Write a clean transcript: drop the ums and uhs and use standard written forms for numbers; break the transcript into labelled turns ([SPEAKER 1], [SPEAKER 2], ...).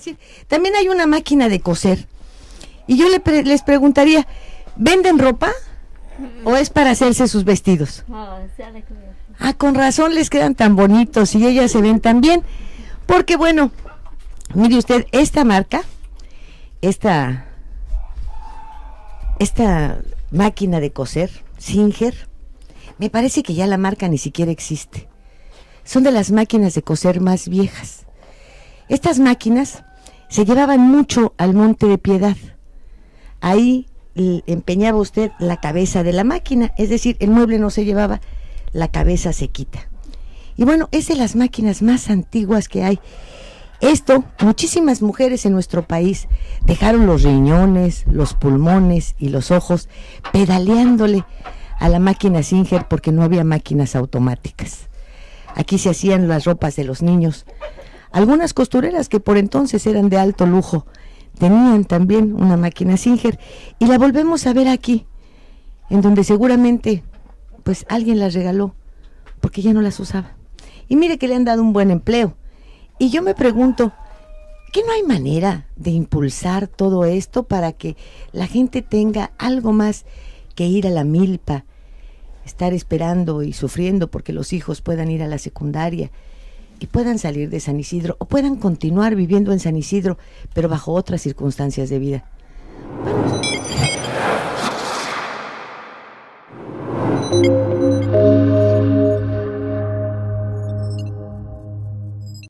[SPEAKER 1] decir, también hay una máquina de coser. Y yo les preguntaría, ¿venden ropa o es para hacerse sus vestidos? Con razón les quedan tan bonitos y ellas se ven tan bien. Porque bueno, mire usted, esta marca, esta máquina de coser, Singer, me parece que ya la marca ni siquiera existe. Son de las máquinas de coser más viejas. Estas máquinas se llevaban mucho al Monte de Piedad. Ahí empeñaba usted la cabeza de la máquina, es decir, el mueble no se llevaba, la cabeza se quita. Y bueno, es de las máquinas más antiguas que hay. Esto, muchísimas mujeres en nuestro país dejaron los riñones, los pulmones y los ojos pedaleándole a la máquina Singer porque no había máquinas automáticas. Aquí se hacían las ropas de los niños. Algunas costureras que por entonces eran de alto lujo tenían también una máquina Singer y la volvemos a ver aquí, en donde seguramente pues alguien las regaló porque ya no las usaba. Y mire que le han dado un buen empleo. Y yo me pregunto, ¿qué no hay manera de impulsar todo esto para que la gente tenga algo más que ir a la milpa, estar esperando y sufriendo porque los hijos puedan ir a la secundaria y puedan salir de San Isidro o puedan continuar viviendo en San Isidro, pero bajo otras circunstancias de vida? Bueno.